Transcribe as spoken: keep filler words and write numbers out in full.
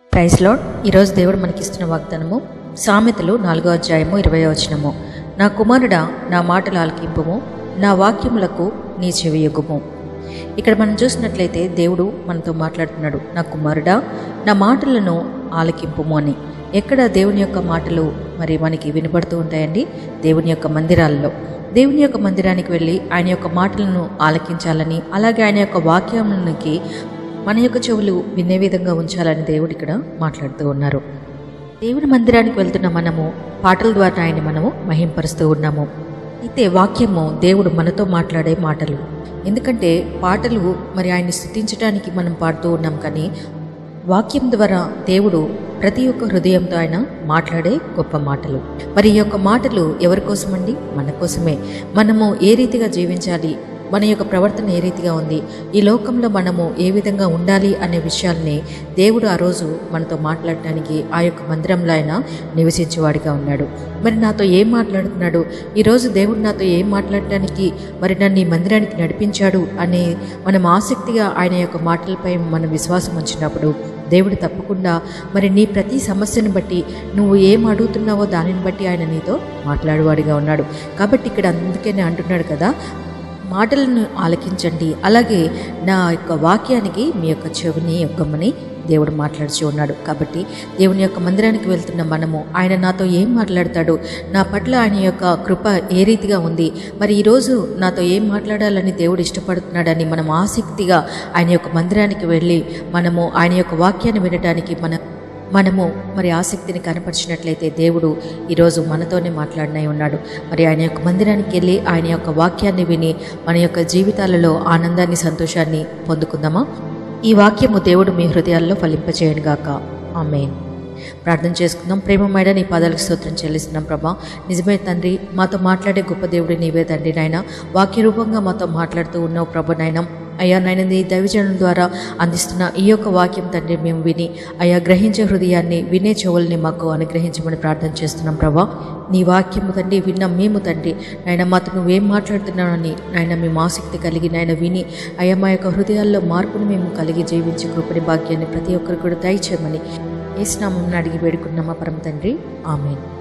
Praise lord. ఈరోజు దేవుడు మనకిస్తున్న వాగ్దానము సామెతలు నాలుగో అధ్యాయము ఇరవై వచనము. నా కుమారుడా, నా మాటలు ఆలకింపుము, నా వాక్యములకు నీ చెవియొగ్గుము. ఇక్కడ మనం చూసినట్లయితే దేవుడు మనతో మాట్లాడుతున్నాడు, నా కుమారుడా నా మాటలను ఆలకింపుము అని. ఎక్కడ దేవుని యొక్క మాటలు మరి మనకి వినపడుతూ ఉంటాయండి? దేవుని యొక్క మందిరాల్లో. దేవుని యొక్క మందిరానికి వెళ్ళి ఆయన యొక్క మాటలను ఆలకించాలని, అలాగే ఆయన యొక్క వాక్యానికి మన యొక్క చెవులు వినే విధంగా ఉంచాలని దేవుడు ఇక్కడ మాట్లాడుతూ ఉన్నారు. దేవుని మందిరానికి వెళ్తున్న మనము పాటల ద్వారా ఆయన మనము మహింపరుస్తూ ఉన్నాము. అయితే వాక్యము దేవుడు మనతో మాట్లాడే మాటలు. ఎందుకంటే పాటలు మరి ఆయన్ని స్తుతించడానికి మనం పాడుతూ ఉన్నాం, కానీ వాక్యం ద్వారా దేవుడు ప్రతి ఒక్క హృదయంతో ఆయన మాట్లాడే గొప్ప మాటలు. మరి ఈ యొక్క మాటలు ఎవరి కోసమండి? మన కోసమే. మనము ఏ రీతిగా జీవించాలి, మన యొక్క ప్రవర్తన ఏ రీతిగా ఉంది, ఈ లోకంలో మనము ఏ విధంగా ఉండాలి అనే విషయాల్ని దేవుడు ఆ రోజు మనతో మాట్లాడటానికి ఆ యొక్క మందిరంలో ఆయన నివసించేవాడిగా ఉన్నాడు. మరి నాతో ఏం మాట్లాడుతున్నాడు, ఈరోజు దేవుడు నాతో ఏం మాట్లాడటానికి మరి నన్ను ఈ మందిరానికి నడిపించాడు అనే మనం ఆసక్తిగా ఆయన యొక్క మాటలపై మన విశ్వాసం ఉంచినప్పుడు దేవుడు తప్పకుండా మరి నీ ప్రతి సమస్యను బట్టి నువ్వు ఏం అడుగుతున్నావో దానిని బట్టి ఆయన నీతో మాట్లాడేవాడిగా ఉన్నాడు. కాబట్టి ఇక్కడ అందుకనే అంటున్నాడు కదా, మాటలను ఆలకించండి, అలాగే నా యొక్క వాక్యానికి మీ యొక్క చెవిని యొక్కమని దేవుడు మాట్లాడుచూ ఉన్నాడు. కాబట్టి దేవుని యొక్క మందిరానికి వెళ్తున్న మనము ఆయన నాతో ఏం మాట్లాడతాడు, నా పట్ల ఆయన యొక్క కృప ఏ రీతిగా ఉంది, మరి ఈరోజు నాతో ఏం మాట్లాడాలని దేవుడు ఇష్టపడుతున్నాడని మనం ఆసక్తిగా ఆయన యొక్క మందిరానికి వెళ్ళి మనము ఆయన యొక్క వాక్యాన్ని వినడానికి మన మనము మరి ఆసక్తిని కనపరిచినట్లయితే దేవుడు ఈరోజు మనతోనే మాట్లాడినై ఉన్నాడు. మరి ఆయన యొక్క మందిరానికి వెళ్ళి ఆయన యొక్క వాక్యాన్ని విని మన యొక్క జీవితాలలో ఆనందాన్ని, సంతోషాన్ని పొందుకుందామా? ఈ వాక్యము దేవుడు మీ హృదయాల్లో ఫలింపచేయను గాక. ఆమేన్. ప్రార్థన చేసుకుందాం. ప్రేమమైన నీ పాదాలకు స్తోత్రం చెల్లిస్తున్నాం ప్రభా. నిజమే తండ్రి, మాతో మాట్లాడే గొప్ప దేవుడు నీవే తండ్రి నాయన. వాక్య రూపంగా మాతో మాట్లాడుతూ ఉన్నావు ప్రభు నాయన. అయ్యా నాయన, నీ దైవజనుల ద్వారా అందిస్తున్న ఈ యొక్క వాక్యం తండ్రి మేము విని అయ్యా గ్రహించే హృదయాన్ని, వినే చెవుల్ని మాకు అనుగ్రహించమని ప్రార్థన చేస్తున్నాం ప్రభా. నీ వాక్యము తండ్రి విన్న మేము తండ్రి నాయన మాతో నువ్వేం మాట్లాడుతున్నావని నాయన మేము ఆసక్తి కలిగి నాయన విని అయ్యా మా యొక్క హృదయాల్లో మార్పును మేము కలిగి జీవించి కృపని భాగ్యాన్ని ప్రతి ఒక్కరు కూడా దయచేయమని యేసు నామమున అడిగి వేడుకున్నామా పరమ తండ్రి. ఆమేన్.